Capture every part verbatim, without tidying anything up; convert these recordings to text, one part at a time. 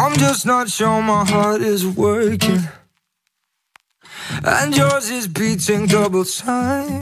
I'm just not sure my heart is working, and yours is beating double time.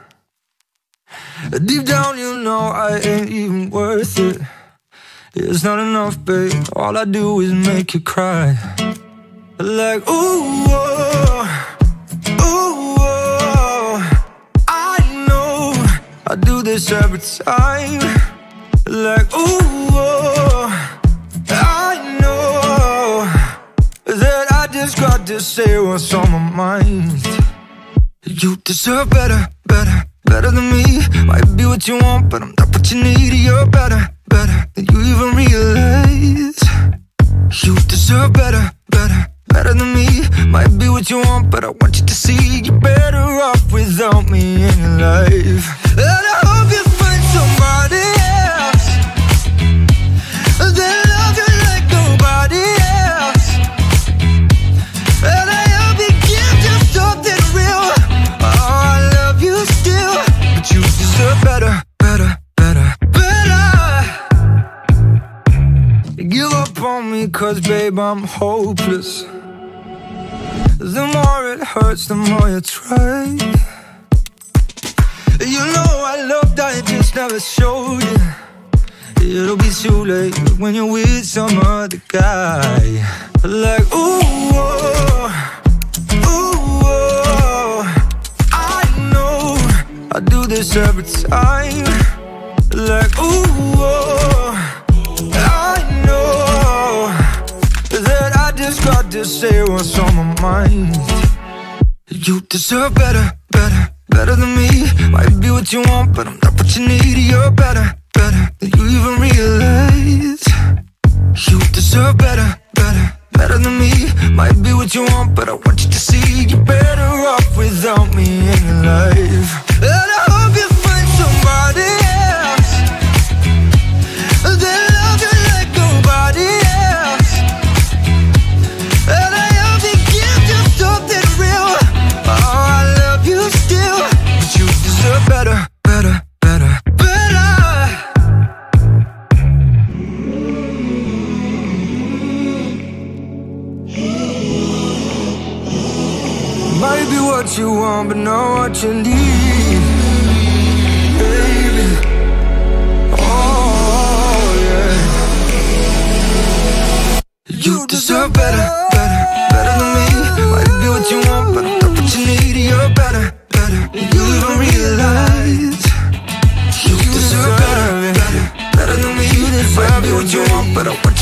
Deep down you know I ain't even worth it. It's not enough, babe, all I do is make you cry. Like, ooh, oh, ooh, oh, I know I do this every time. Like, ooh, oh, I know that I just got to say what's on my mind. You deserve better, better, better than me. Might be what you want, but I'm not what you need. You're better, better than you even realize. You deserve better, better, better than me. Might be what you want, but I want you to see you're better off without me in your life. And I hope you find somebody else that love you like nobody else. And I hope you give you something real. Oh, I love you still, but you deserve better, better, better, better. Give up on me, cause babe, I'm hopeless. The more it hurts, the more you try. You know I loved, I just never showed you. It'll be too late when you're with some other guy. Like, ooh, oh, ooh, oh, I know I do this every time. Like, ooh, oh, I know that I just got to say what's on my mind. You deserve better, better, better than me. Might be what you want, but I'm not what you need. You're better, better than you even realize. You deserve better, better, better than me. Might be what you want, but I want you to see you're better off without me in your life. And I hope you find somebody else that love you like nobody else. And I hope you give you something real. Oh, I love you still, but you deserve better, better, better, better. Might be what you want, but not what you need, baby. Oh, yeah. You deserve better, better, better than me. Might be what you want, but I'm not what you need. You're better, better than you even realize. You deserve better, better, better than me. Might be what you want, but I want